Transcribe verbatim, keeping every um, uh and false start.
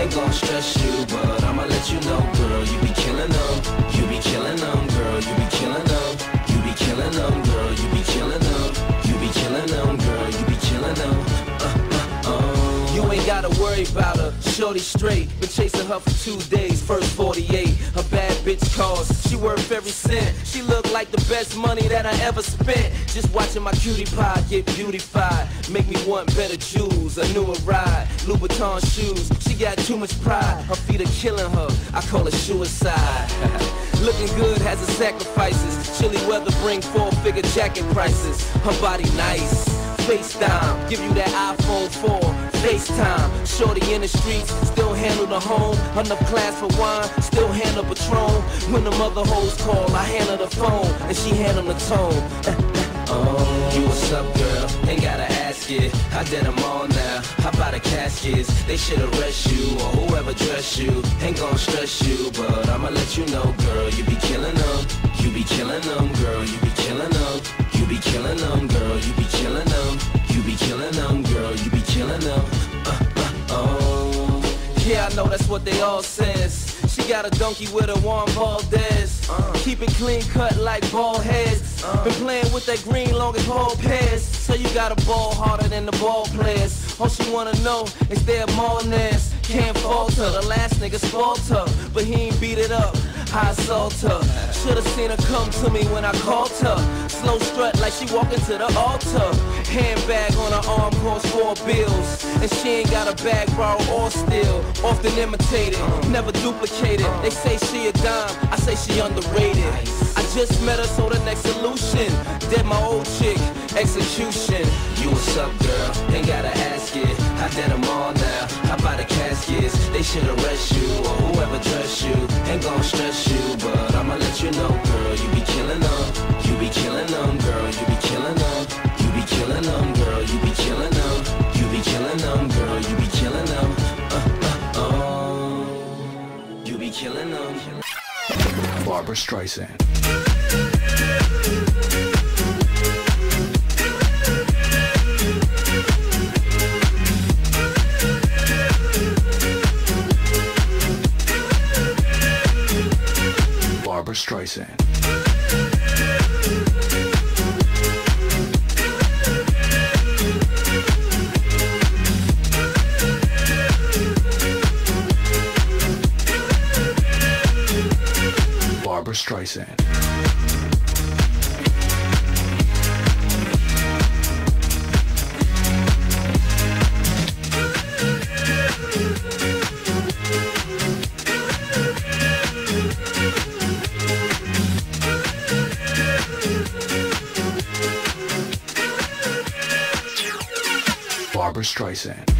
ain't gon' stress you, but I'ma let you know, girl, you be killing them. You be killing them, girl, you be killing them. You be killing them, girl, you be killing them. You be killing them, girl, you be killing them. Uh, uh, uh. You ain't gotta worry about her, shorty straight. Been chasing her for two days, first forty-eight. Her bad bitch calls, she worth every cent. She look like the best money that I ever spent. Just watching my cutie pie get beautified make me want better jewels, a newer ride, Louboutin shoes. She got too much pride, her feet are killing her. I call it suicide. Looking good has its sacrifices. Chilly weather bring four-figure jacket prices. Her body nice, FaceTime, give you that iPhone four. FaceTime, shorty in the streets, still handle the home. Enough class for wine, still handle Patron. When the mother hoes call, I handle the phone, and she handle the tone. Oh, you what's up, girl? Ain't gotta ask it. I did them all now. How about the caskets? They should arrest you, or whoever dress you. Ain't gon' stress you, but I'ma let you know, girl. You be killing them. You be killing them, girl. You be killing them. You be killing them, girl. You be killing them. You be killing them, girl. You be killing them. Uh, uh, oh. Yeah, I know that's what they all says. She got a donkey with a Juan Valdez. Uh. Keep it clean cut like bald heads. Uh. Been playing with that green long as ball pairs. So you got a ball harder than the ball players. All she wanna know is their malness. Can't falter, the last nigga spoiled her, but he ain't beat it up. I assault her. Should've seen her come to me when I called her. Slow strut like she walking to the altar. Handbag on her arm costs four bills. And she ain't got a bag borrowed or steal. Often imitated, never duplicated. They say she a dime, I say she underrated. I just met her, so the next solution. Dead my old chick, execution. You what's up, girl? Ain't gotta ask it. I did them all now. How about the caskets? They should arrest you, or whoever dress you. Ain't gon' stress you, but I'ma let you know, girl. You be killing them. You be killing them, girl. You be killing them. You be killing them, girl. You be killing them. You be killing them, girl. You be killing them. Uh, uh, oh. You be killing them. Barbra Streisand. Barbra Streisand. Barbra Streisand. Barbra Streisand.